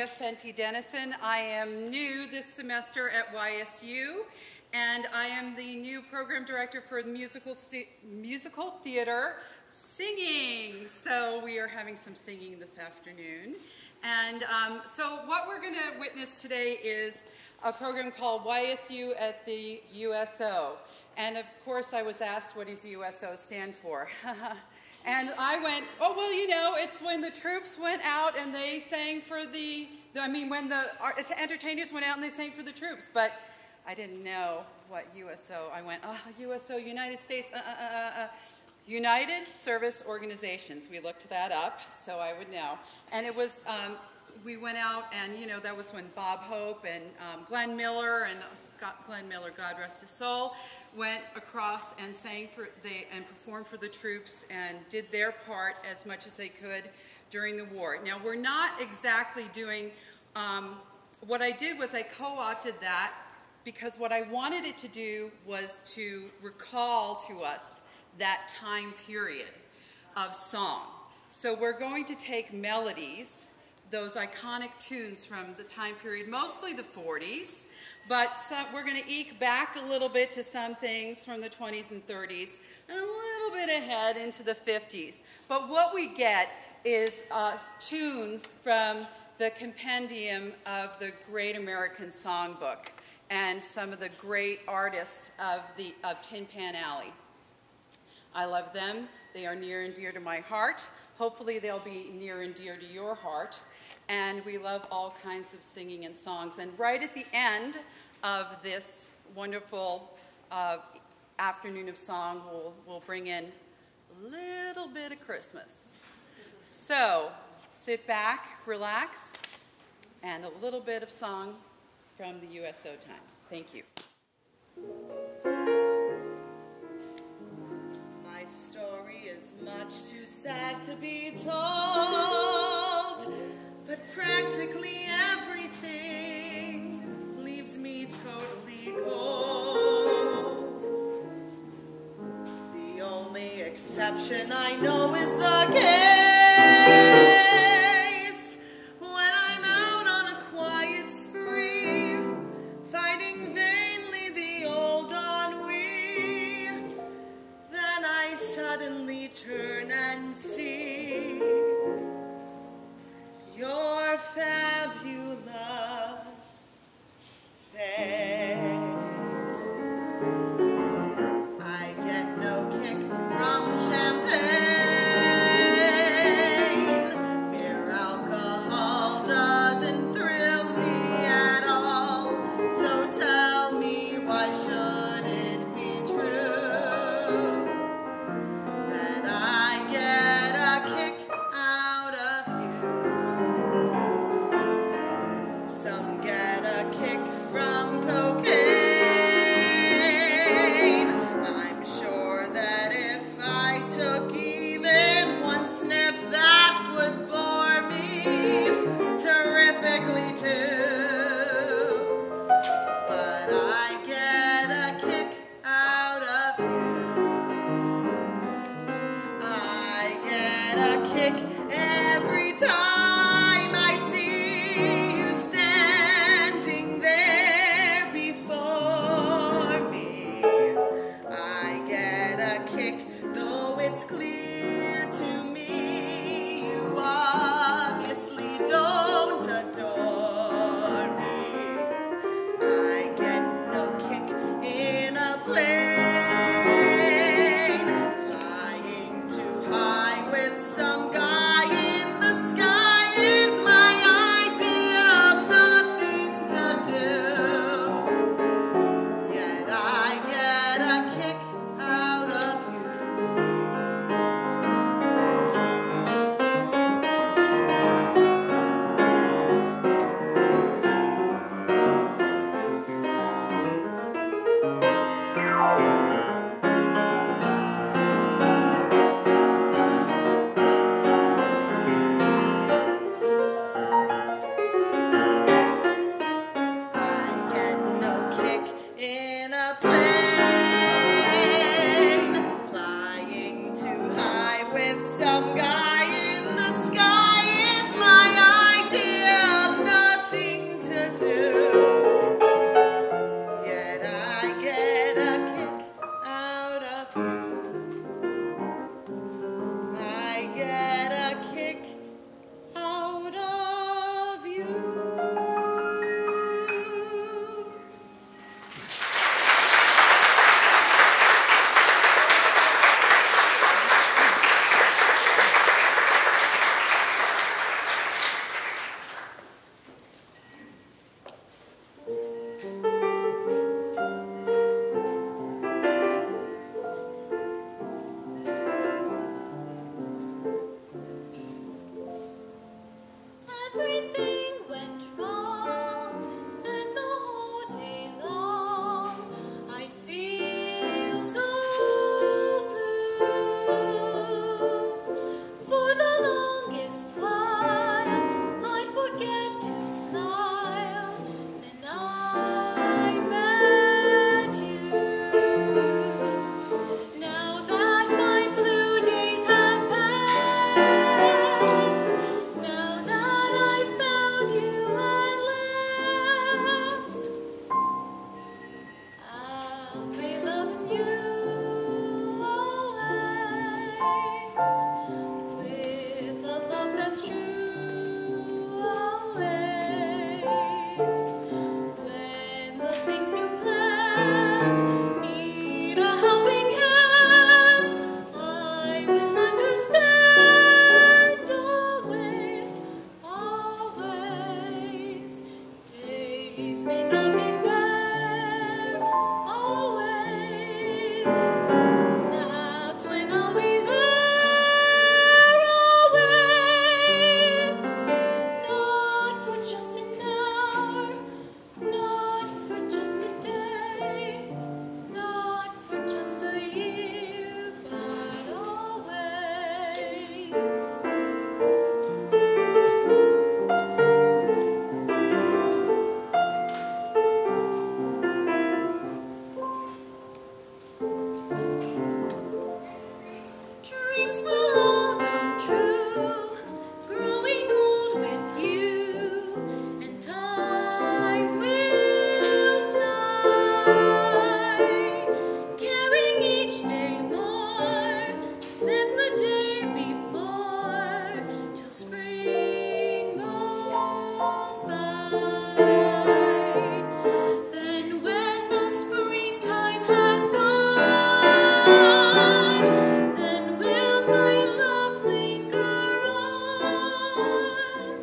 Maria Fenty-Dennison. I am new this semester at YSU, and I am the new program director for the musical theater singing. So we are having some singing this afternoon. And so what we're going to witness today is a program called YSU at the USO. And of course I was asked, what does USO stand for? And I went, oh, well, you know, it's when the troops went out and they sang for when the entertainers went out and they sang for the troops. But I didn't know what USO. I went, oh, USO, United States, United Service Organizations. We looked that up, so I would know. And it was, we went out and, you know, that was when Bob Hope and Glenn Miller, God rest his soul, went across and sang and performed for the troops and did their part as much as they could during the war. Now, we're not exactly doing, what I did was I co-opted that because what I wanted it to do was to recall to us that time period of song. So we're going to take melodies, those iconic tunes from the time period, mostly the 40s, but we're going to eke back a little bit to some things from the 20s and 30s, and a little bit ahead into the 50s. But what we get is tunes from the compendium of the Great American Songbook and some of the great artists of Tin Pan Alley. I love them. They are near and dear to my heart. Hopefully they'll be near and dear to your heart. And we love all kinds of singing and songs. And right at the end of this wonderful afternoon of song, we'll bring in a little bit of Christmas. So sit back, relax, and a little bit of song from the USO times. Thank you. My story is much too sad to be told, but practically everything leaves me totally cold. The only exception I know is the case when I'm out on a quiet spree, fighting vainly the old ennui. Then I suddenly turn and see your fabulous face. I get no kick from champagne. Mere alcohol doesn't thrill me at all. So tell me, why should it be true that I get a kick out of you? Some get a kick from cocaine. I'm sure that if I took even one sniff, that would bore me terrifically too. But I get a kick out of you. I get a kick every time I see you standing there before me. I get a kick, though it's clear to me you obviously don't adore me. I get no kick in a plane, flying too high with some guy everything went wrong, and the whole day long I'd feel so blue. For the longest while I'd forget to smile, then I met you. Now that my blue days have passed, now that I've found you at last, I'll be loving you always, with a love that's true always. When the things you planned need a helping hand, I will understand always, always. Days may not be fair, always. That's when I'll be there, always. Not for just an hour, not for just a day, not for just a year, but always. Dreams will all come true, growing old with you, and time will fly, caring each day more than the day before, till spring goes by. Then when the springtime has gone, then will my love linger on.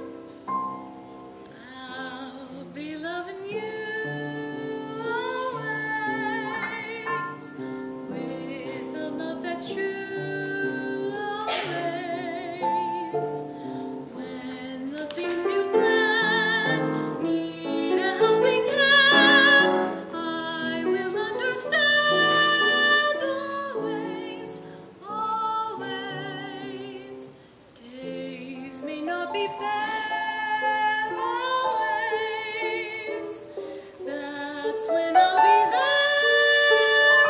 I'll be loving you always, with a love that's true always. When the things you planned need a helping hand, I will understand always, always. Days may not be fair, always. That's when I'll be there,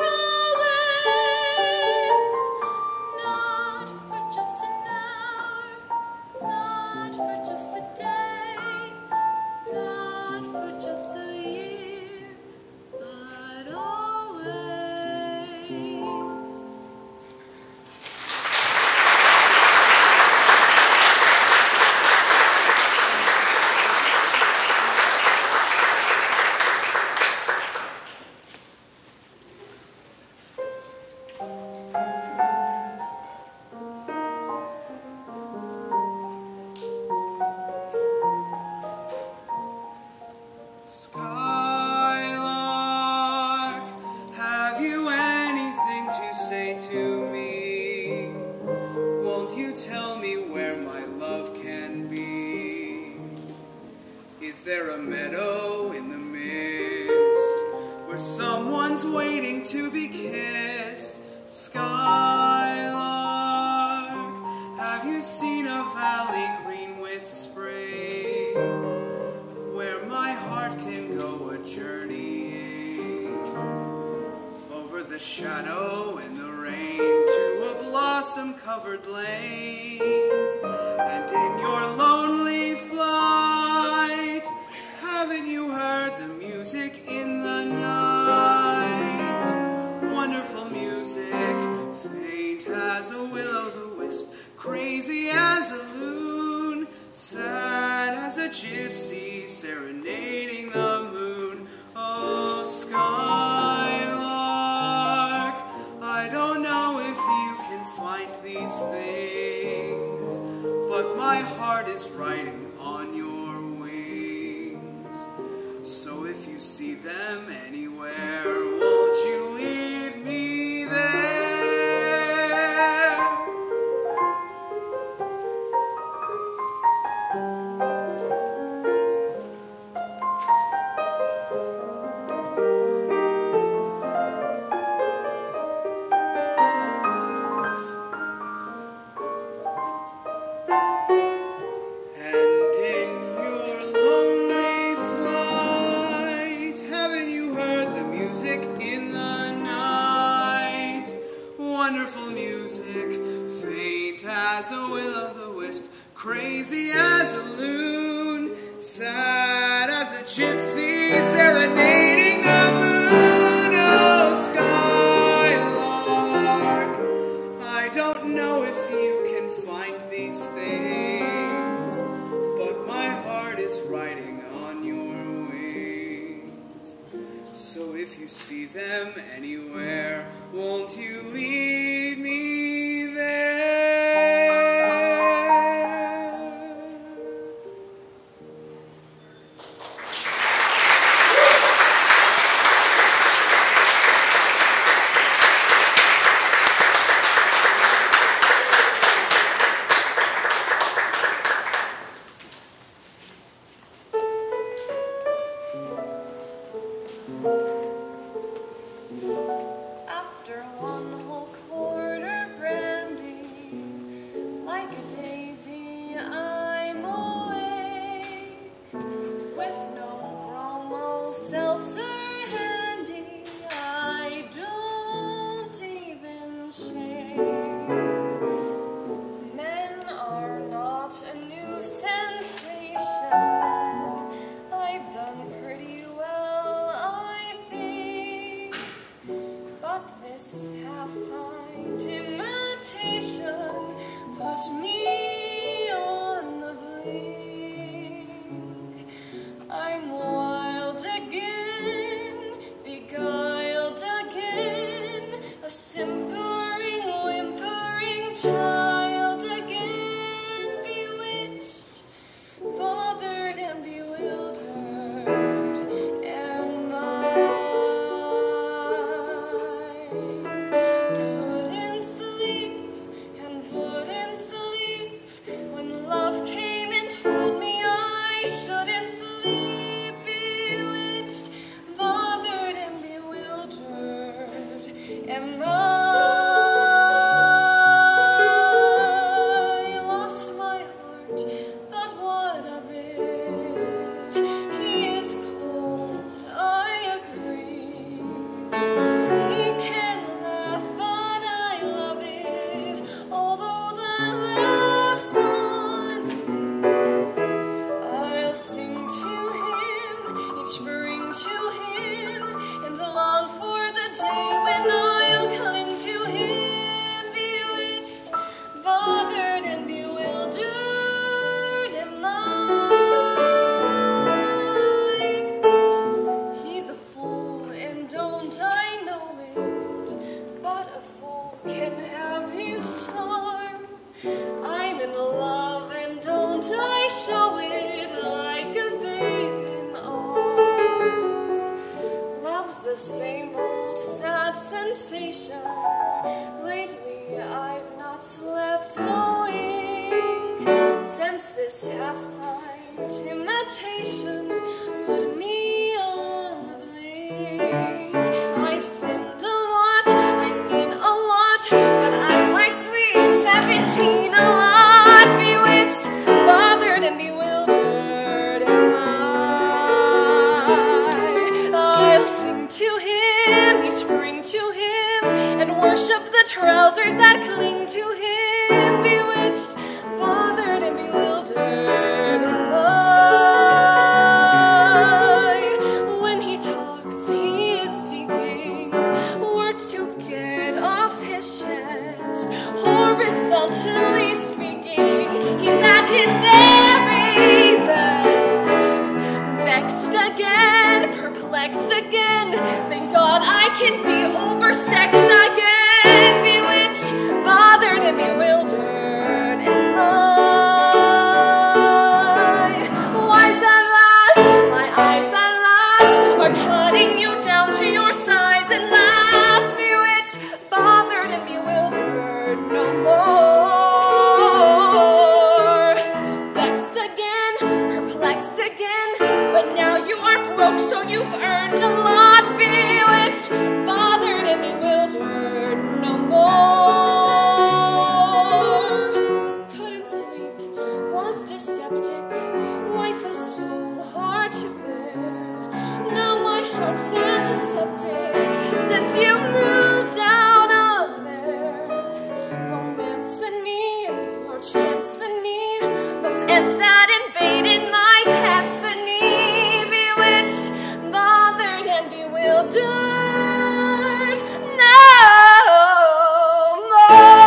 always. Not for just an hour, not for just a day, not for just a year, but always. Skylark, have you anything to say to me? Won't you tell me where my love can be? Is there a meadow in the mist where someone's waiting to be kissed? Skylark, have you seen a valley green with spring, where my heart can go a journeying over the shadow and the rain to a blossom-covered lane? And in your lonely flight, haven't you heard the music in the night? Wonderful music, faint as a will-o'-the-wisp, crazy as a loon, sad as a gypsy serenading the moon. Oh, Skylark, I don't know if you can find these things, but my heart is riding on your wings. So if you see them anywhere, won't you lead me there? wisp, crazy as a loon, sad as a gypsy serenading the moon. Oh, skylark, I don't know if you can find these things, but my heart is riding on your wings. So if you see them anywhere, won't you lead me there? After one whole quarter brandy, like a daisy I'm awake, with no bromo seltzer handy, I don't even shake. Men are not a new sensation, I've done pretty well, I think. But this half-pint imitation put me on the blink. I'm wild again, beguiled again, a simpering, whimpering child again, bewitched, bothered and bewildered am I. Couldn't sleep and wouldn't sleep when love came and told me I shouldn't sleep. Bewitched, bothered and bewildered am I. Lost my heart, but what of it? He is cold, I agree. He can laugh, but I love it, although the laugh's on me. I'll sing to him, each spring to him, and long for the day when I'll cling to him. Bewitched, bothered and bewildered am I. He's a fool, and don't I know it? But a fool can have his charm. I'm in love, and don't I show it like a babe in arms? Love's the same old sad sensation. Lately I've not slept a wink since this half-pint imitation put me on the blink. I've sinned a lot, I mean a lot, but I'm like sweet 17, a lot. Bewitched, bothered and bewildered am I. I'll sing to him, each spring to him, and worship the trousers that cling to him. Bewitched, bothered and bewildered am I. When he talks, he is seeking words to get off his chest. Horizontally speaking, he's at his very best. Vexed again, perplexed again, thank God I can be oversexed again. Bewitched, bothered and bewildered am I. Wise at last, my eyes at last are cutting you down to your sides at last. Bewitched, bothered and bewildered no more. Vexed again, perplexed again, but now you are broke, so you've earned a lot. Bewitched, bothered and beneath those ants that invaded my pants beneath, bewitched, bothered, and bewildered. No more.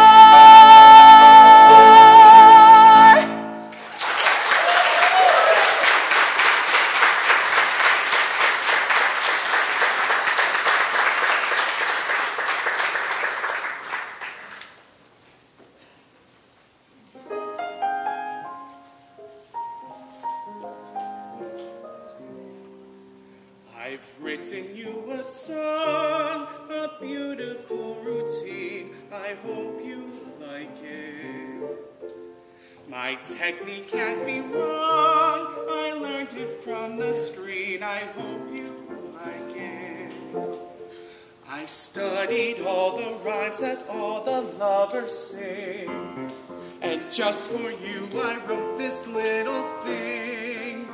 I've written you a song, a beautiful routine. I hope you like it. My technique can't be wrong. I learned it from the screen. I hope you like it. I studied all the rhymes that all the lovers sing. And just for you, I wrote this little thing.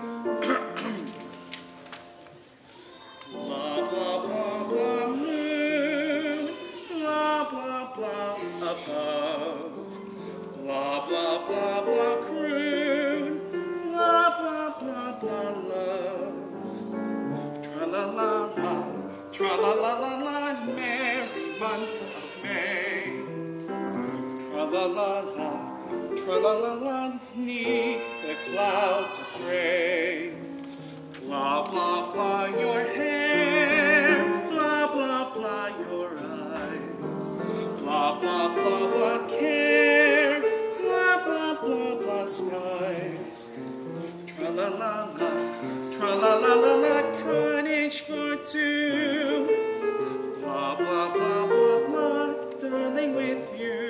Blah, blah, blah, blah, moon. Blah, blah, blah, above. Blah, blah, blah, blah, croon. Blah, blah, blah, blah, love. Tra-la-la-la, tra-la-la-la-la, merry month of May. Tra-la-la-la, tra-la-la-la, 'neath the clouds of gray. Blah, blah, blah, your hair. Blah, blah, blah, your eyes. Blah, blah, blah, blah, care. Blah, blah, blah, blah, skies. Tra-la-la-la, tra-la-la-la-la, cottage for two. Blah, blah, blah, blah, blah, darling with you.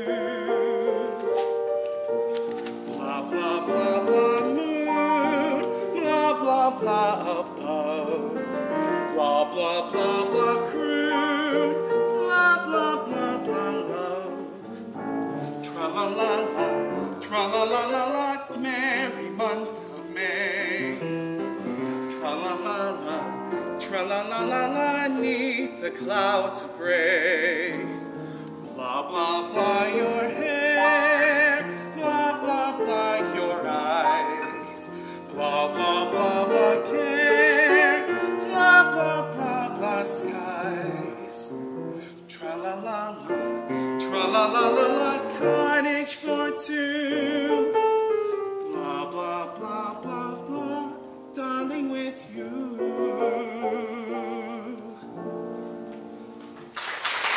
Blah, blah, blah, blah, moon. Blah, blah, blah, above. Blah, blah, blah, blah, croon. Blah, blah, blah, blah, love. Tra-la-la-la, tra-la-la-la-la, merry month of May. Tra-la-la-la, tra-la-la-la-la, 'neath the clouds of gray. Blah, blah, blah, your hair. Blah, blah, blah, your eyes. Blah, blah, blah, blah, care. Blah, blah, blah, blah, skies. Tra-la-la-la, tra-la-la-la-la, cottage for two. Blah, blah, blah, blah, blah, darling with you.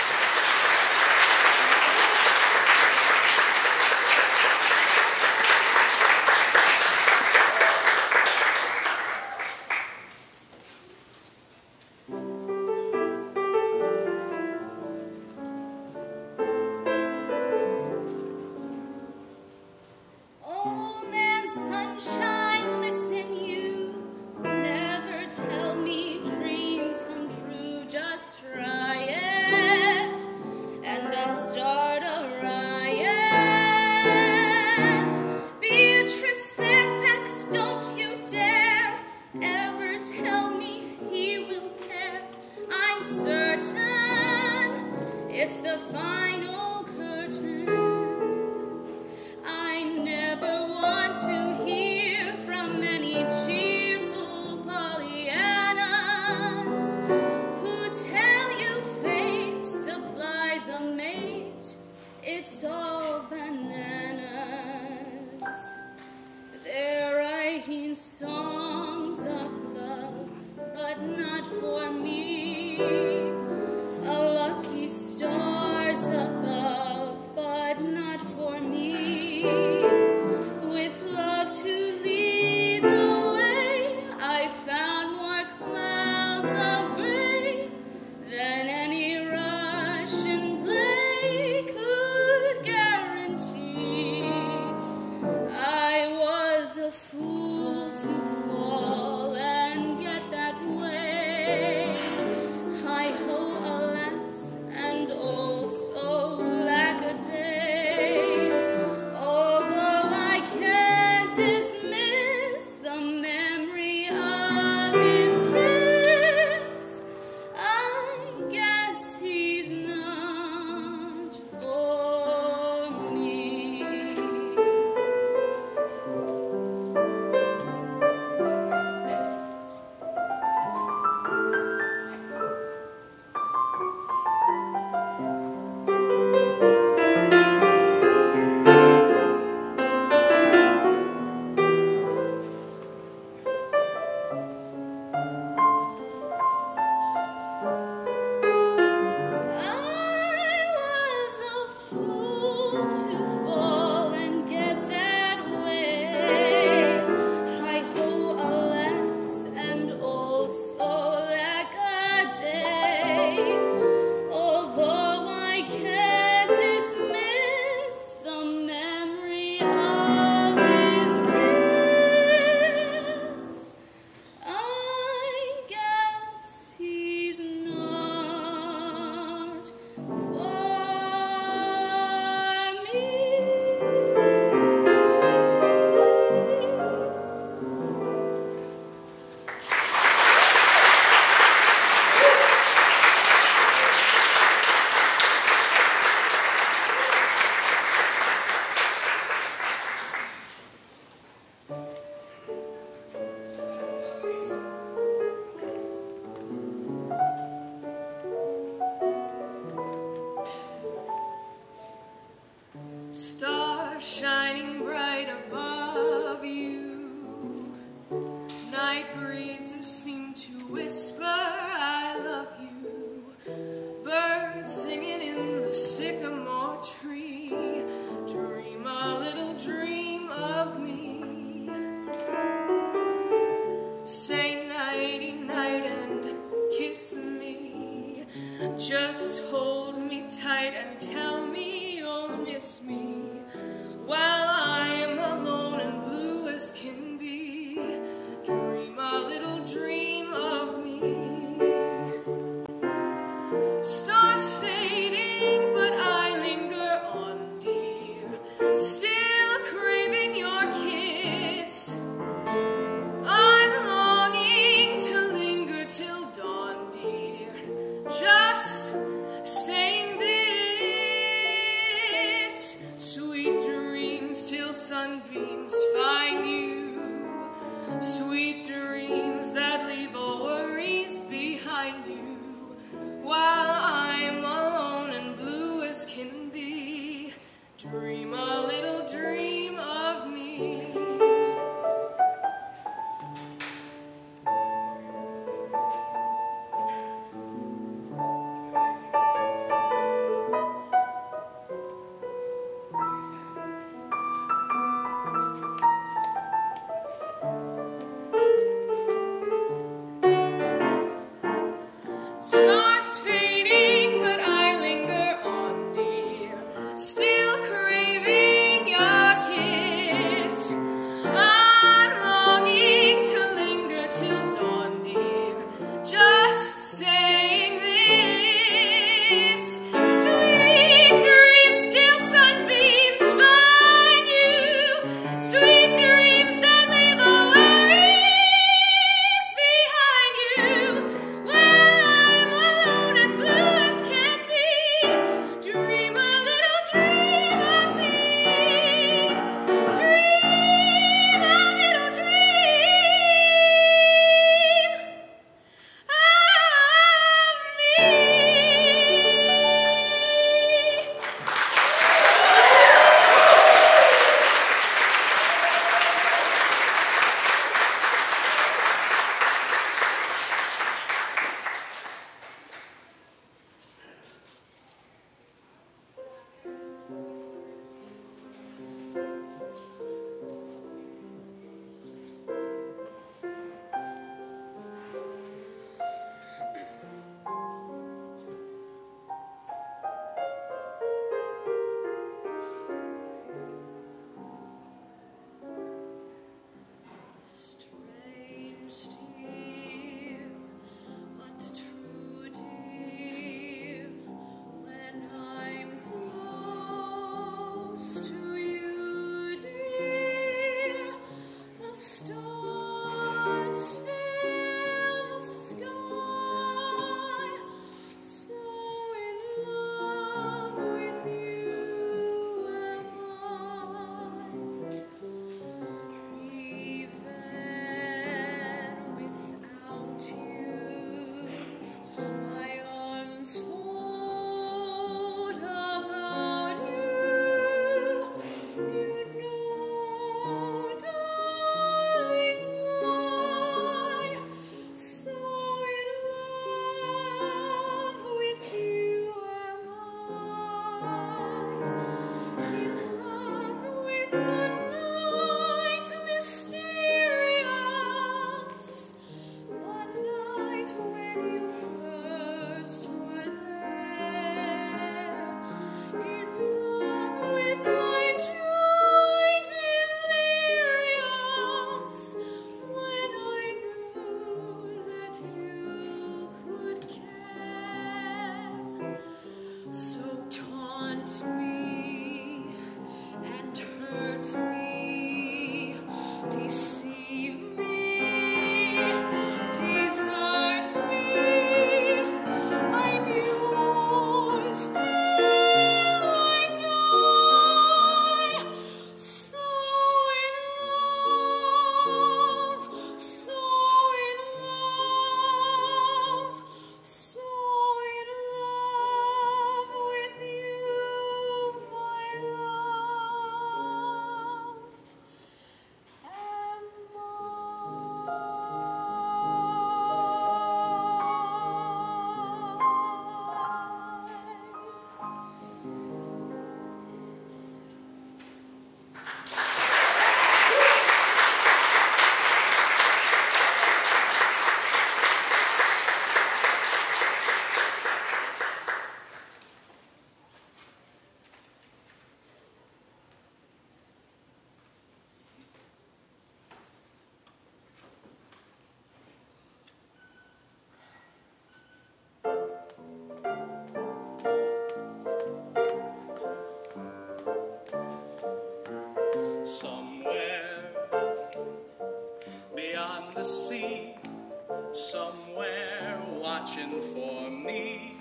beyond the sea, somewhere watching for me.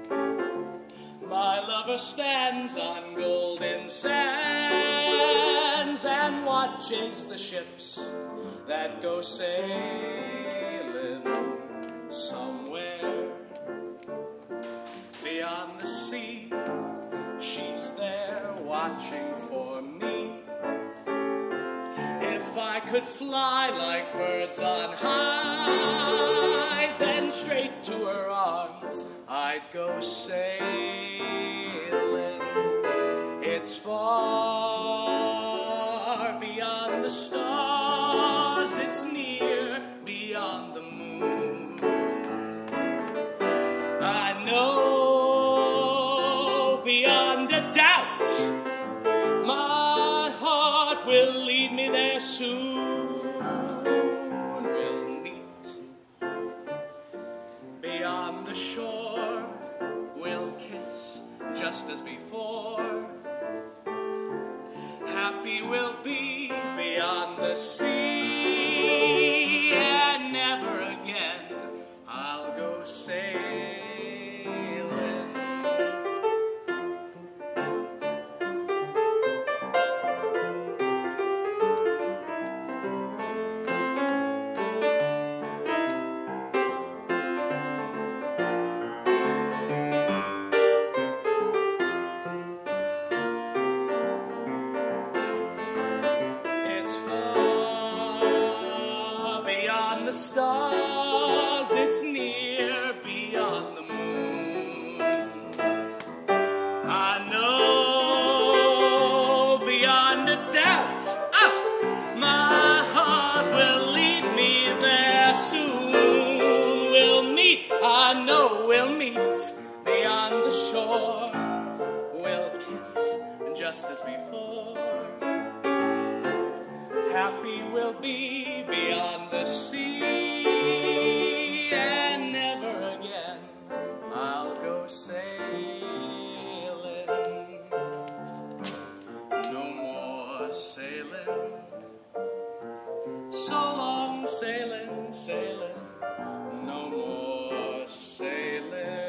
My lover stands on golden sands and watches the ships that go sailing somewhere beyond the sea. She's there watching for me. If I could fly like birds on high, then straight to her arms I'd go sailing. It's far beyond the stars, it's near beyond the moon. I know beyond a doubt my heart will lead me there soon. We'll meet beyond the shore, we'll kiss just as before. Happy we'll be beyond the sea, and never again I'll go sailing. The stars, it's near beyond the moon. I know beyond a doubt, my heart will lead me there soon. We'll meet, I know we'll meet beyond the shore. We'll kiss just as before. Happy we'll be beyond the sea, and never again I'll go sailing. No more sailing. So long sailing, sailing. No more sailing.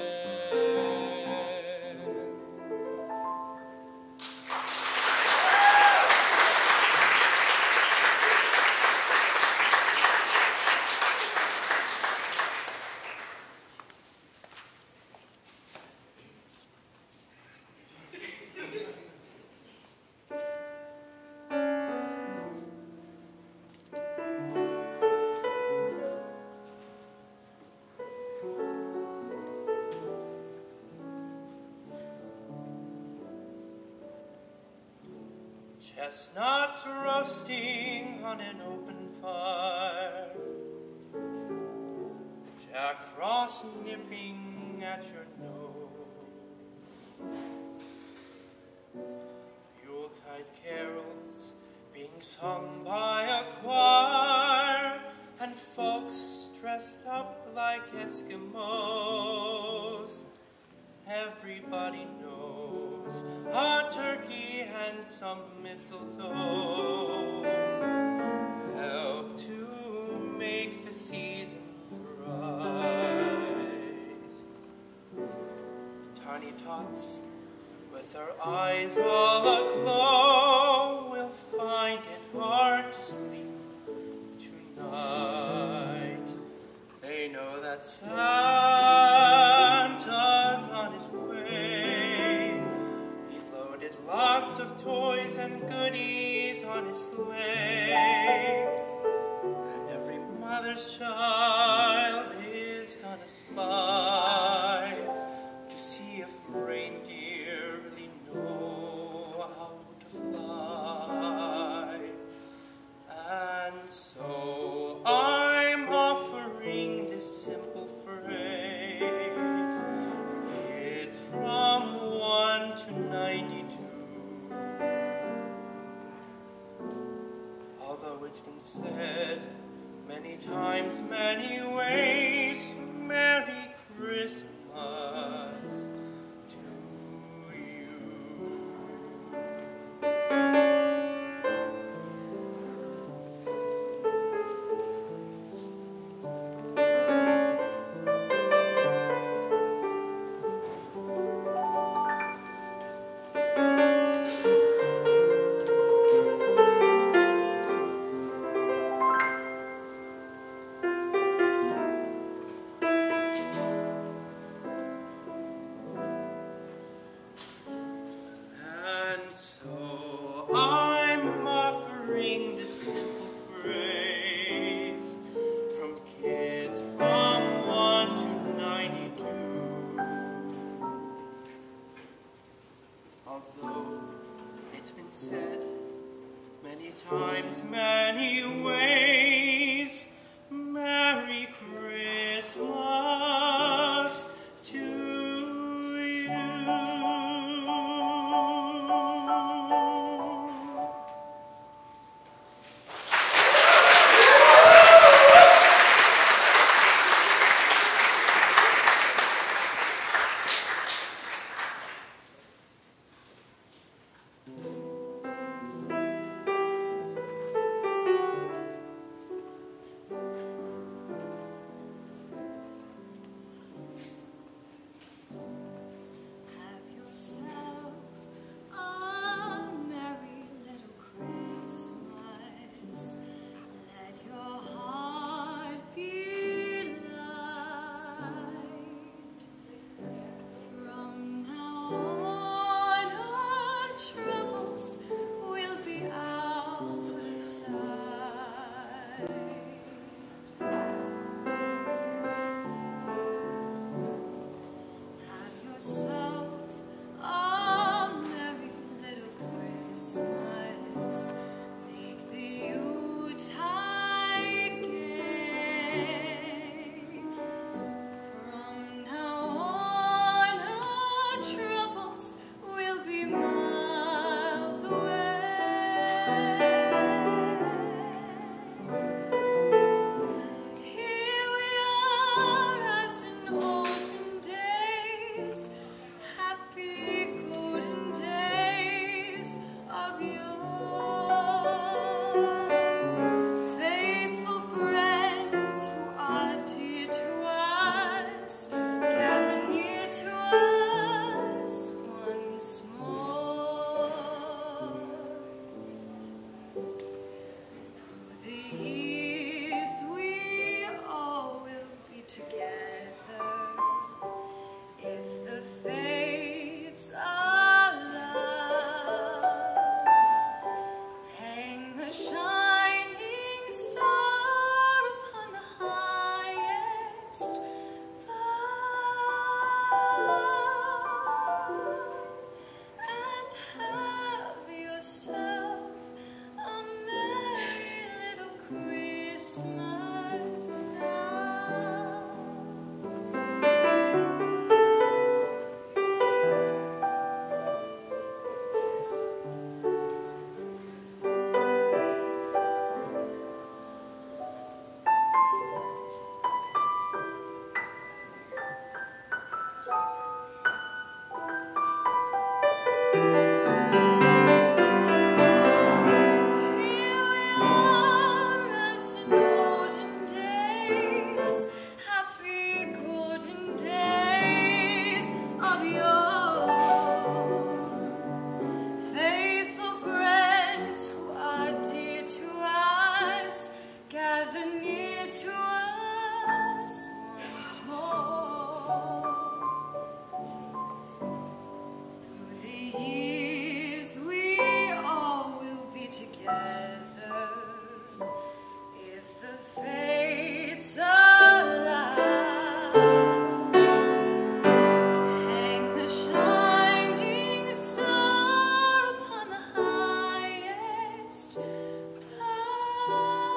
Chestnuts roasting on an open fire, Jack Frost nipping at your nose, Yuletide carols being sung by a choir, and folks dressed up like Eskimos. Everybody knows a turkey and some mistletoe help to make the season bright. Tiny tots with their eyes all aglow will find it hard to sleep tonight. They know that Santa's on his way. He's loaded lots of toys and goodies on his sleigh. And every mother's child is gonna spy to see if reindeer really know how to fly. And so I'm offering this simple phrase for kids from 1 to 92. Although it's been said many times, many ways, Merry Christmas to you. there's many ways. Merry Christmas to you. Have yourself a merry little Christmas. Let your heart be light. From now on, our troubles will be out of sight. Have yourself a merry little Christmas. Make the Yuletide gay. From now on, our troubles will be miles away. Here we are as in olden days, happy golden days of yore. Faithful friends who are dear to us, gather near to us once more. Through the years we all will be together, if the fates allow. Hang a shining star upon the highest bough, and have yourself a merry little Christmas now. Here we are as in olden days, happy golden days of yore. Faithful friends who are dear to us, gather near to us once more. Through the years we all will be together, if the fates allow. Hang a shining star upon the highest bough.